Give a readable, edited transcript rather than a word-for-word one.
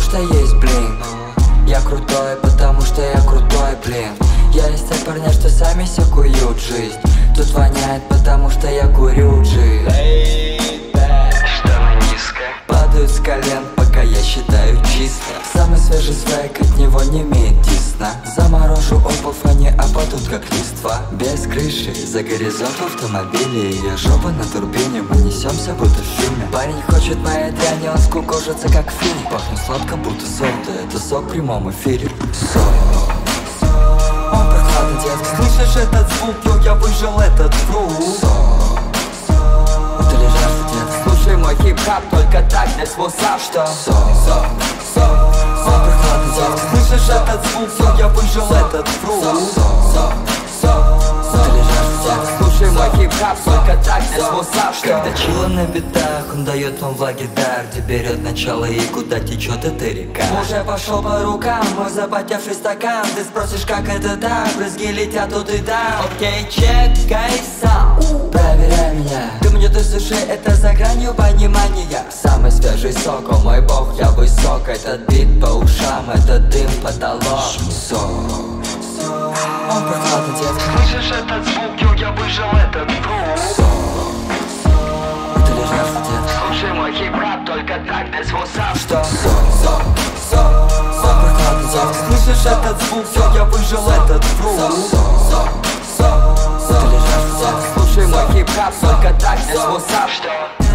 что есть блин. Я крутой, потому что я крутой, блин. Я из тех парней, что сами себе куют жизнь. Тут воняет, потому что я курю джи. Штаны низко падают с колен, пока я считаю чисто. Самый свежий свайк, от него не имеет дисна. Заморожу обувь, они опадут как листва. Без крыши, за горизонт в автомобиле. Ее жопа на турбине, мы несемся будто в фильме. Парень хочет моей дряни, он скукожится как финик. Пахнет сладко, будто сода, это сок в прямом эфире. Он прохладный, детка. Слышишь этот звук, йо, я выжил этот звук. Ты лежишь, детка. Слушай мой хип-хап, только так для своса. Что? Он прохладный, детка. Слышишь этот звук, йо, я выжил этот звук. Ты лежишь, детка. Слушай мой хип-хап, только так для своса. Когда чила на битах, он дает вам влаги дар, где берет начало и куда течет эта река. Уже пошел по рукам мой запотевший стакан. Ты спросишь, как это так, брызги летят тут и там. Окей, чекай сам, Проверяй меня. ты мне ты слушай, это за гранью понимания. Самый свежий сок, о мой бог, я высок. Этот бит по ушам, этот дым потолок. Он прохладный, детка. Слышишь этот звук, йо, я выжил этот звук. Ты лежишь, детка. Слушай мой хип-хап, только так для своса. Что? Он прохладный, детка. Слышишь этот звук, йо, я выжил этот звук. Ты лежишь, детка. Слушай мой хип-хап, только так для своса. Что?